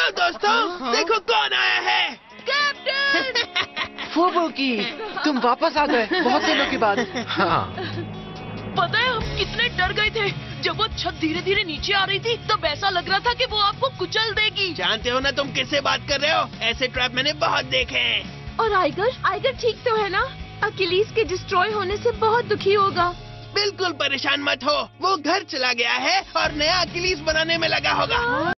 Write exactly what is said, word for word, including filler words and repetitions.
चलो दोस्तों, देखो कौन आया है। कैप्टन! फुबुकी, तुम वापस आ गए बहुत दिनों के बाद। हाँ। पता है हम कितने डर गए थे जब वो छत धीरे धीरे नीचे आ रही थी, तब ऐसा लग रहा था कि वो आपको कुचल देगी। जानते हो ना तुम किससे बात कर रहे हो? ऐसे ट्रैप मैंने बहुत देखे हैं। और आइगर आइगर ठीक तो है ना? अकिलीस के डिस्ट्रॉय होने से बहुत दुखी होगा। बिल्कुल परेशान मत हो, वो घर चला गया है और नया अकिलीस बनाने में लगा होगा।